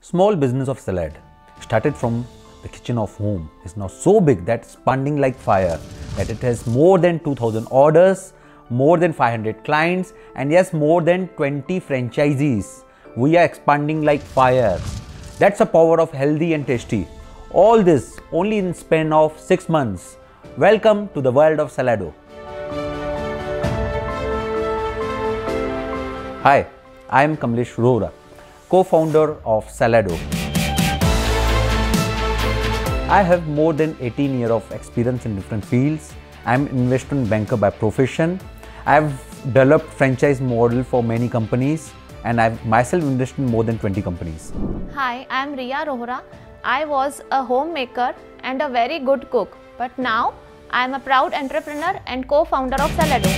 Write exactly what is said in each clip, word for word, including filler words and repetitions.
Small business of salad started from the kitchen of home is now so big that expanding like fire, that it has more than two thousand orders, more than five hundred clients, and yes, more than twenty franchisees. We are expanding like fire. That's the power of healthy and tasty. All this only in span of six months. Welcome to the world of Salado. Hi, I am Kamlesh Rohra, co-founder of Salado. I have more than eighteen years of experience in different fields. I am an investment banker by profession. I have developed franchise model for many companies, and I have myself invested in more than twenty companies. Hi, I am Riya Rohra. I was a homemaker and a very good cook, but now I am a proud entrepreneur and co-founder of Salado.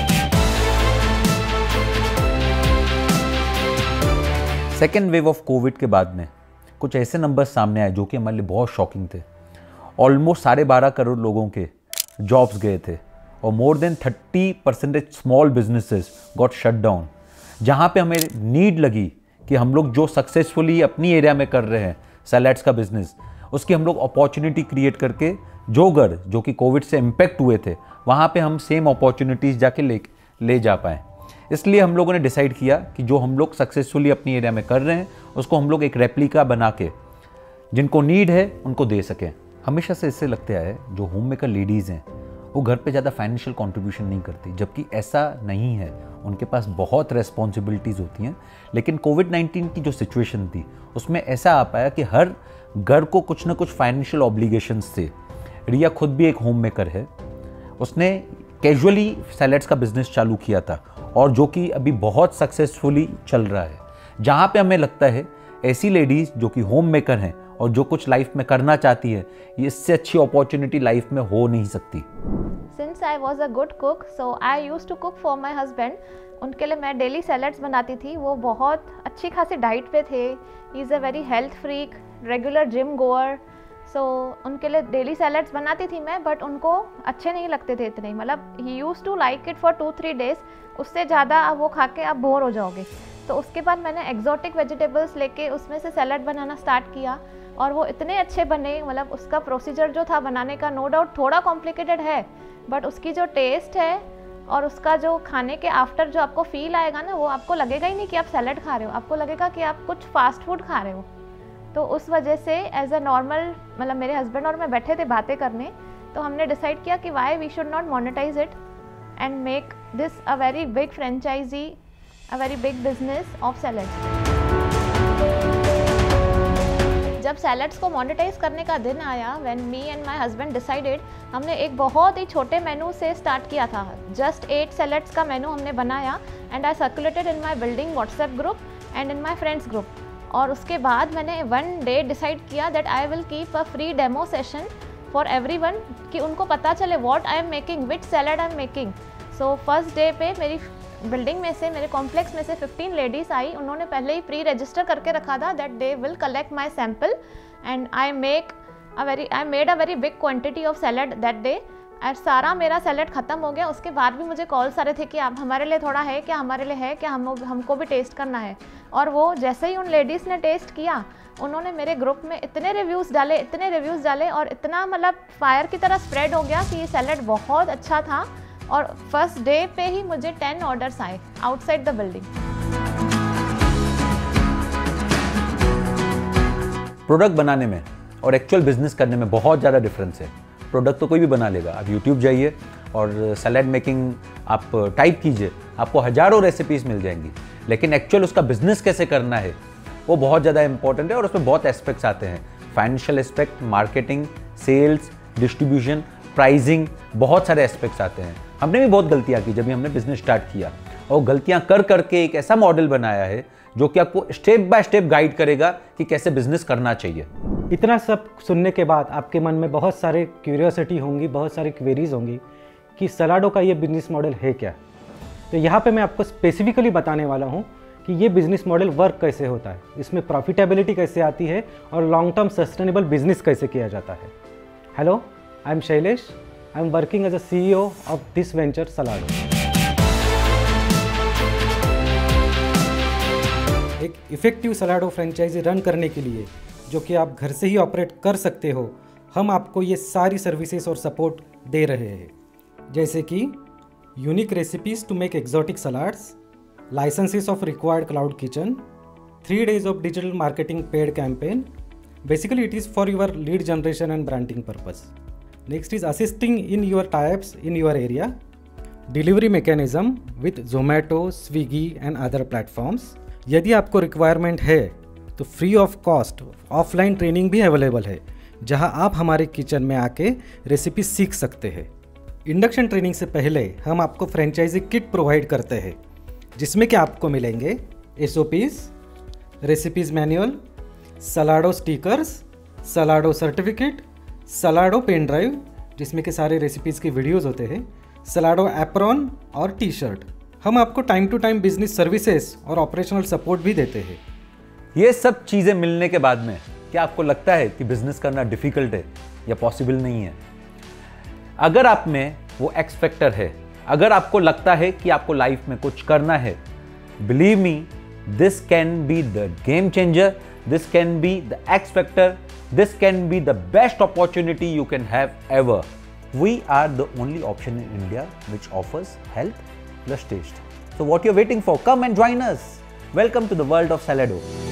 Second wave of covid के बाद में कुछ ऐसे numbers सामने आए जो कि हमारे लिए बहुत शॉकिंग थे. ऑलमोस्ट साढ़े बारह करोड़ लोगों के जॉब्स गए थे और more than thirty percentage small businesses got shut down. जहाँ पे हमें नीड लगी कि हम लोग जो सक्सेसफुली अपनी एरिया में कर रहे हैं सैलेड्स का बिजनेस, उसकी हम लोग अपॉर्चुनिटी क्रिएट करके जो घर जो कि कोविड से इम्पेक्ट हुए थे वहाँ पे हम सेम अपॉर्चुनिटीज़ जाके ले ले जा पाएँ. इसलिए हम लोगों ने डिसाइड किया कि जो हम लोग सक्सेसफुली अपनी एरिया में कर रहे हैं उसको हम लोग एक रेप्लिका बना के जिनको नीड है उनको दे सकें. हमेशा से इससे लगता है जो होम मेकर लेडीज़ हैं वो घर पे ज़्यादा फाइनेंशियल कंट्रीब्यूशन नहीं करती, जबकि ऐसा नहीं है. उनके पास बहुत रेस्पॉन्सिबिलिटीज़ होती हैं. लेकिन कोविड नाइन्टीन की जो सिचुएशन थी उसमें ऐसा आ पाया कि हर घर को कुछ ना कुछ फाइनेंशियल ऑब्लिगेशंस थे. रिया खुद भी एक होम मेकर है. उसने कैजुअली सैलेड्स का बिजनेस चालू किया था और जो कि अभी बहुत सक्सेसफुली चल रहा है. जहाँ पे हमें लगता है ऐसी लेडीज़ जो कि होम मेकर हैं और जो कुछ लाइफ में करना चाहती है, ये इससे अच्छी अपॉर्चुनिटी लाइफ में हो नहीं सकती. Since I was a good cook, so I used to cook for my husband. उनके लिए मैं डेली सैलड्स बनाती थी. वो बहुत अच्छी खासी डाइट पे थे. He is a very health freak, regular gym goer. So उनके लिए डेली सैलड्स बनाती थी मैं, बट उनको अच्छे नहीं लगते थे इतने. मतलब he used to like it for two three days. उससे ज़्यादा वो खा के आप बोर हो जाओगे. तो उसके बाद मैंने एक्जॉटिक वेजिटेबल्स लेके उसमें से सैलड बनाना स्टार्ट किया और वो इतने अच्छे बने. मतलब उसका प्रोसीजर जो था बनाने का, नो डाउट थोड़ा कॉम्प्लिकेटेड है, बट उसकी जो टेस्ट है और उसका जो खाने के आफ्टर जो आपको फील आएगा ना, वो आपको लगेगा ही नहीं कि आप सैलड खा रहे हो. आपको लगेगा कि आप कुछ फास्ट फूड खा रहे हो. तो उस वजह से एज अ नॉर्मल, मतलब मेरे हस्बैंड और मैं बैठे थे बातें करने, तो हमने डिसाइड किया कि why we should not monetize it and make this a very big franchise, a very big business of salads. जब सैलड्स को मोनेटाइज करने का दिन आया, when me and my husband decided, हमने एक बहुत ही छोटे मेनू से स्टार्ट किया था. जस्ट एट सैलड्स का मेनू हमने बनाया and I circulated in my building WhatsApp group and in my friends group. और उसके बाद मैंने वन डे डिसाइड किया that I will keep a free demo session for everyone, कि उनको पता चले what I am making, which salad I am making. So first day पे मेरी बिल्डिंग में से, मेरे कॉम्प्लेक्स में से फिफ्टीन लेडीज़ आई. उन्होंने पहले ही प्री रजिस्टर करके रखा था that they will collect my sample and I make a very I made a very big quantity of salad that day. और सारा मेरा सैलड ख़त्म हो गया. उसके बाद भी मुझे कॉल्स आ रहे थे कि आप हमारे लिए थोड़ा है क्या, हमारे लिए है क्या, हम हमको भी टेस्ट करना है. और वो जैसे ही उन लेडीज़ ने टेस्ट किया, उन्होंने मेरे ग्रुप में इतने रिव्यूज़ डाले इतने रिव्यूज़ डाले और इतना मतलब फायर की तरह स्प्रेड हो गया कि ये सैलड बहुत अच्छा था. और फर्स्ट डे पे ही मुझे टेन ऑर्डर्स आए आउटसाइड द बिल्डिंग. प्रोडक्ट बनाने में और एक्चुअल बिजनेस करने में बहुत ज़्यादा डिफरेंस है. प्रोडक्ट तो कोई भी बना लेगा. आप यूट्यूब जाइए और सैलड मेकिंग आप टाइप कीजिए, आपको हज़ारों रेसिपीज़ मिल जाएंगी. लेकिन एक्चुअल उसका बिजनेस कैसे करना है वो बहुत ज़्यादा इंपॉर्टेंट है और उसमें बहुत एस्पेक्ट्स आते हैं. Financial aspect, marketing, sales, distribution, pricing, बहुत सारे एस्पेक्ट्स आते हैं. हमने भी बहुत गलतियाँ की जब भी हमने बिजनेस स्टार्ट किया, और गलतियाँ कर करके एक ऐसा मॉडल बनाया है जो कि आपको स्टेप बाय स्टेप गाइड करेगा कि कैसे बिजनेस करना चाहिए. इतना सब सुनने के बाद आपके मन में बहुत सारे क्यूरियोसिटी होंगी, बहुत सारी क्वेरीज होंगी कि सलाडो का ये बिजनेस मॉडल है क्या. तो यहाँ पे मैं आपको स्पेसिफिकली बताने वाला हूँ कि ये बिजनेस मॉडल वर्क कैसे होता है, इसमें प्रॉफिटेबिलिटी कैसे आती है और लॉन्ग टर्म सस्टेनेबल बिजनेस कैसे किया जाता है. Hello, I am Shailesh. I am working as a C E O of this venture Salado. एक एक इफ़ेक्टिव सलाडो फ्रेंचाइजी रन करने के लिए, जो कि आप घर से ही ऑपरेट कर सकते हो, हम आपको ये सारी सर्विसेज और सपोर्ट दे रहे हैं, जैसे कि unique recipes to make exotic salads, licenses of required cloud kitchen, three days of digital marketing paid campaign. Basically, it is for your lead generation and branding purpose. Next is assisting in your tie-ups in your area. Delivery mechanism with Zomato, Swiggy and other platforms. यदि आपको requirement है तो free of cost offline training भी available है, जहां आप हमारे kitchen में आके रेसिपी सीख सकते हैं. इंडक्शन ट्रेनिंग से पहले हम आपको फ्रेंचाइजी किट प्रोवाइड करते हैं, जिसमें कि आपको मिलेंगे S O Ps, recipes manual, Salado stickers, Salado certificate, Salado pen drive जिसमें कि सारे रेसिपीज़ की वीडियोस होते हैं, सलाडो एप्रॉन और टी शर्ट. हम आपको time to time business services और ऑपरेशनल सपोर्ट भी देते हैं. ये सब चीज़ें मिलने के बाद में क्या आपको लगता है कि बिजनेस करना डिफिकल्ट है या पॉसिबल नहीं है? अगर आप में वो एक्स फैक्टर है, अगर आपको लगता है कि आपको लाइफ में कुछ करना है, believe me, this can be the game changer. This can be the X factor. This can be the best opportunity you can have ever. We are the only option in India which offers health plus taste. So what you're waiting for? Come and join us. Welcome to the world of Salado.